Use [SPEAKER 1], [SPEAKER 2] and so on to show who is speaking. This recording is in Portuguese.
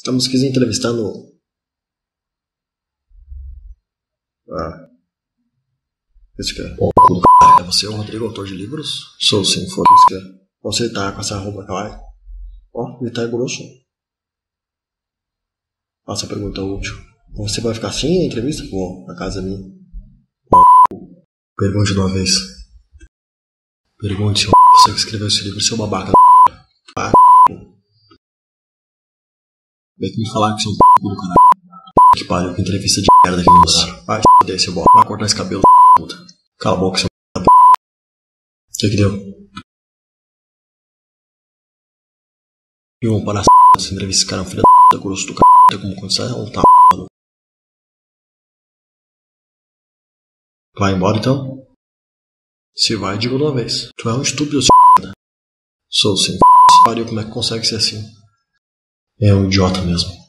[SPEAKER 1] Estamos quis entrevistando. Ah, isso que é. É você o Rodrigo, autor de livros? Sou sim, foi isso que é. Você tá com essa roupa, caralho? Ó, ele tá grosso. Faça a pergunta útil. Você vai ficar assim na entrevista? Pô, na casa minha. Pergunte de uma vez. Pergunte, você que escreveu esse livro, seu babaca. Ah, vem que me falar que você é um p do caralho. Que pariu, que entrevista de merda que moça. Vai se fuder, seu bosta. Vai cortar esse cabelo, puta. Cala a boca, seu p. O que deu? E vamos parar essa entrevista, esse cara é um filho da puta, grosso do caralho. Tem como condição? Não tá, mano. Vai embora então? Se vai, digo de uma vez. Tu é um estúpido, seu p. Sou sim. Pariu, como é que consegue ser assim? É um idiota mesmo.